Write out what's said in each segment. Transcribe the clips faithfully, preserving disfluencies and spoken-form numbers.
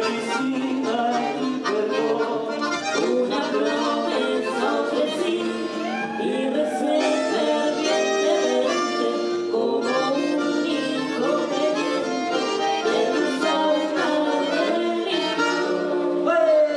felicidad y perdón. Una promesa ofrecí y recé fervientemente como un hijo creyente de tu sagrado religio.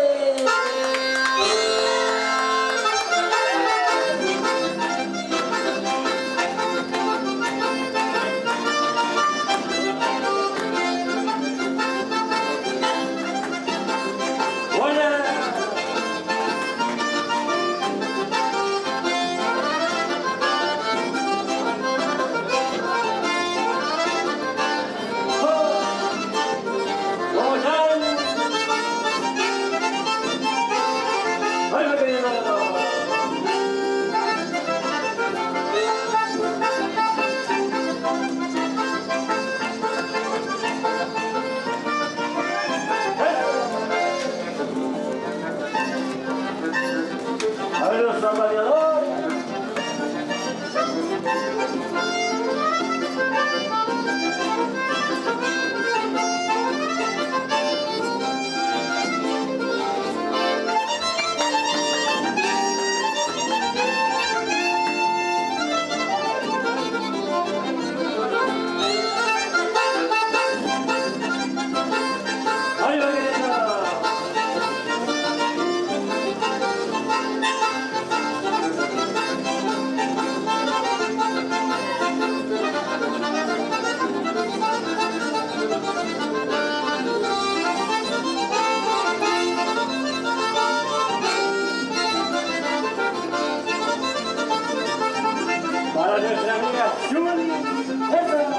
Para nuestra amiga Julie, ¡esa!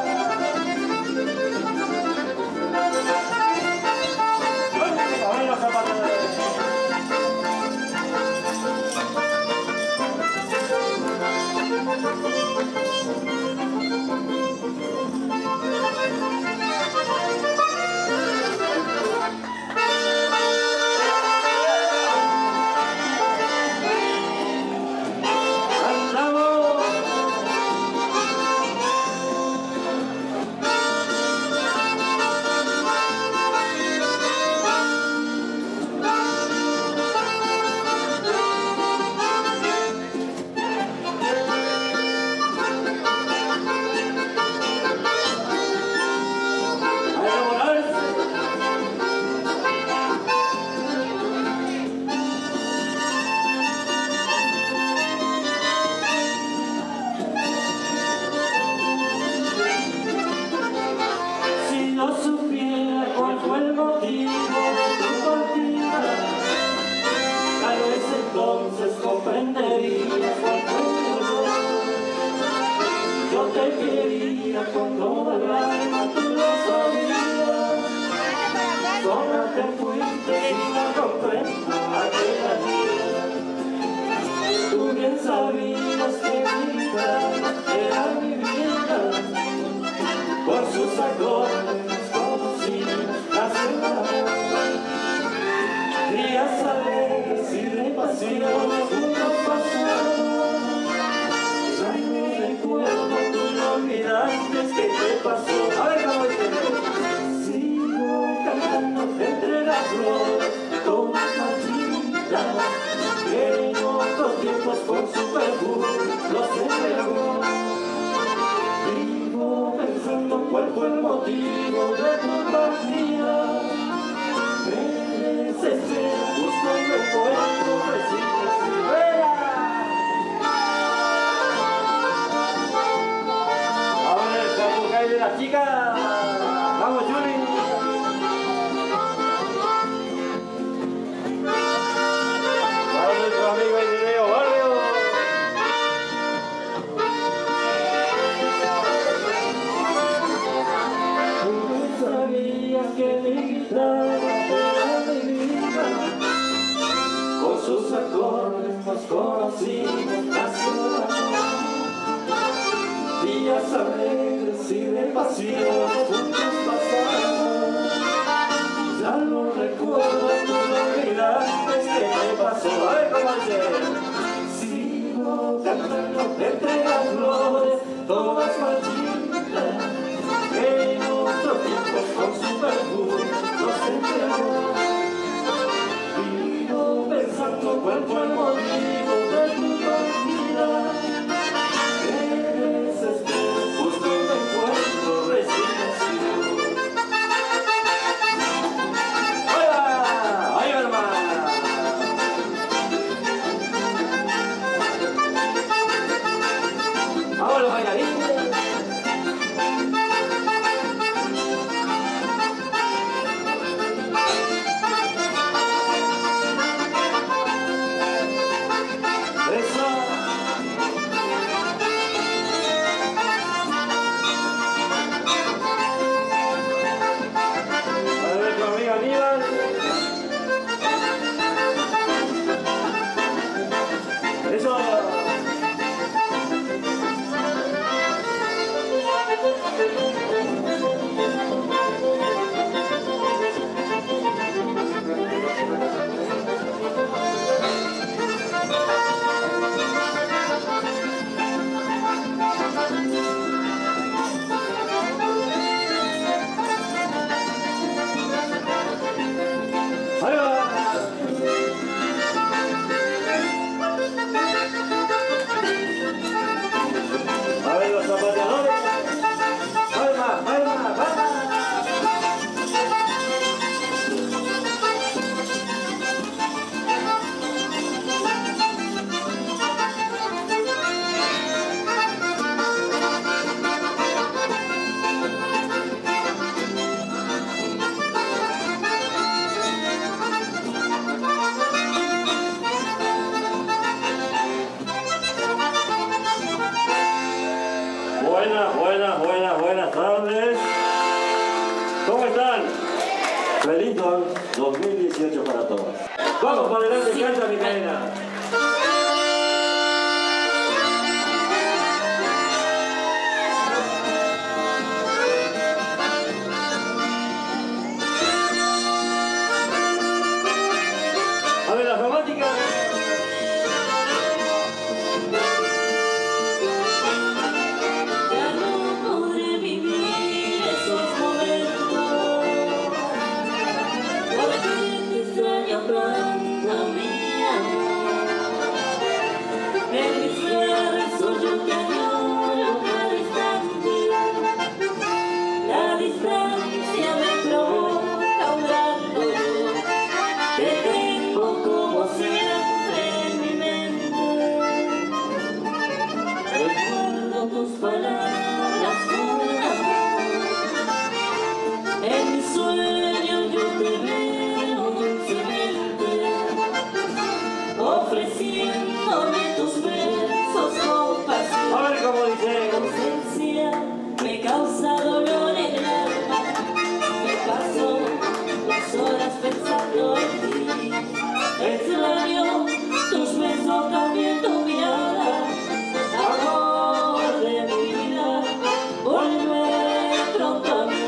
A ver los zapatos de... Entonces comprenderías cuánto dolor. Yo te quería con toda el alma, tú lo sabías. Sola te fuiste y no comprendo aquella día. Tú bien sabías que mi vida era mi vida. Por sus acordes conocimos la ciudad. Días alegres y de pasión juntos pasaron. Ya no recuerdo, tú no olvidaste que te pasó. A ver cómo dice. Sigo cantando entre las flores, todas marchitas, que en otros tiempos con su perfume los entregó. Vivo pensando cuál fue el motivo de tu partida. Se espera justo en el puerto, recibes y fuera. Ahora el cabucay de la chica. Vamos, Julie. Vamos, nuestro amigo el video Barrio. Tú sabías que mi guitarra con sus acordes nos conocimos la ciudad. Días alegres y de pasión juntos pasamos. Ya lo recuerdo, tú no olvidaste que me pasó. A ver cómo dice. Sigo cantando entre las flores, todas marchitas, que en otros tiempos con su perfume nos entregó. dos mil dieciocho para todos. Vamos para adelante, canta Micaela. A ver, las románticas. Ofreciéndome tus besos con pasión. A ver cómo dice. Tu ausencia me causa dolor en el alma. Me paso las horas pensando en ti. Extraño tus besos, también tu mirada. Amor de mi vida, vuelve pronto a mí.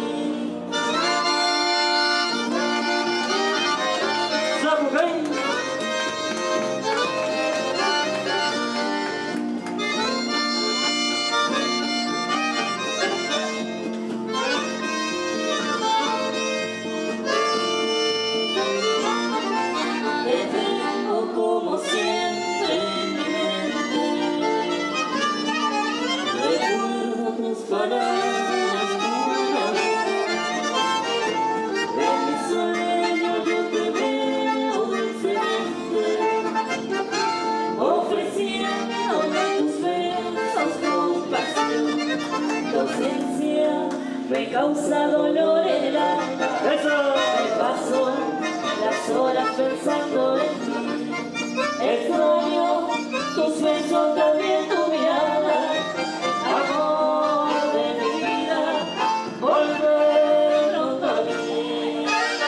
Me causa dolor en el alma. ¡Eso! Me paso las horas pensando en ti. Extraño tus besos, también tu mirada. Amor de mi vida, volver pronto a mí.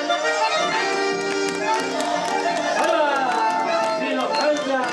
¡Hola! ¡Si nos calla!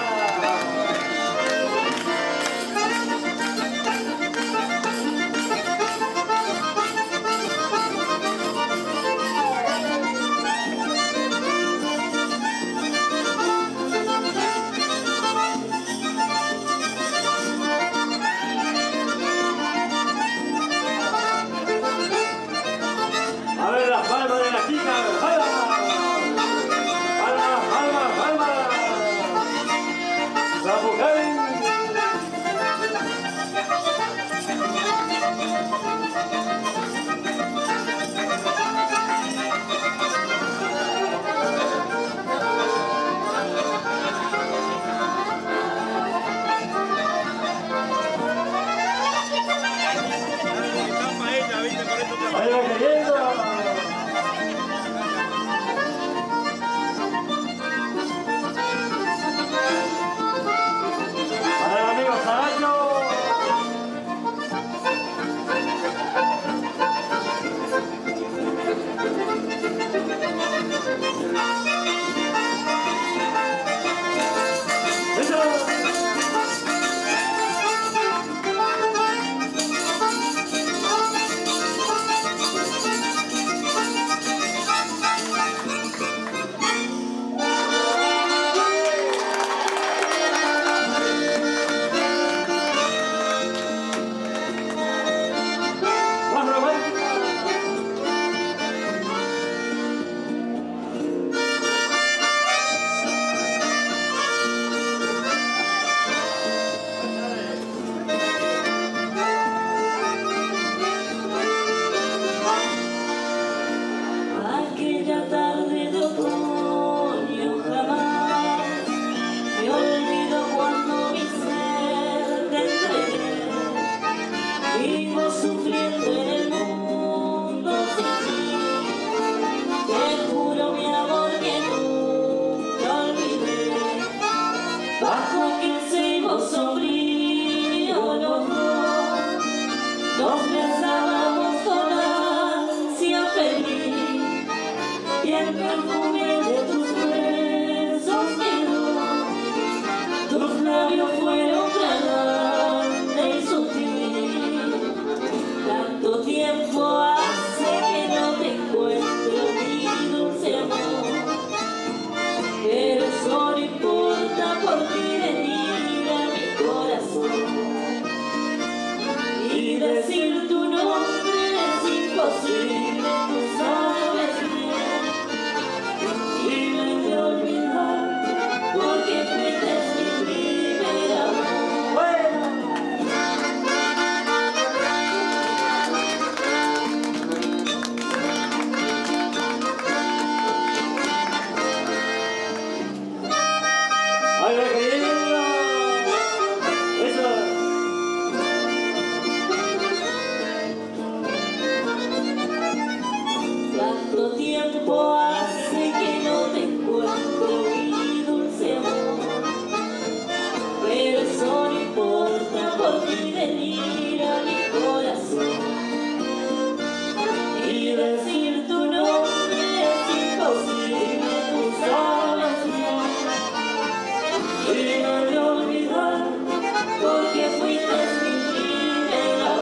perfume de tus besos quedó. Tus labios fueron fragante y sutil. Tanto tiempo hace que no te encuentro, mi dulce amor. Pero eso no importa, por ti venir a mi corazón. Y decir tu nombre es imposible, tú sabes bien. Y me he de olvidar, porque fuiste mi primer amor. ¡Ay, lo que llega! ¡Eso! Tanto tiempo ha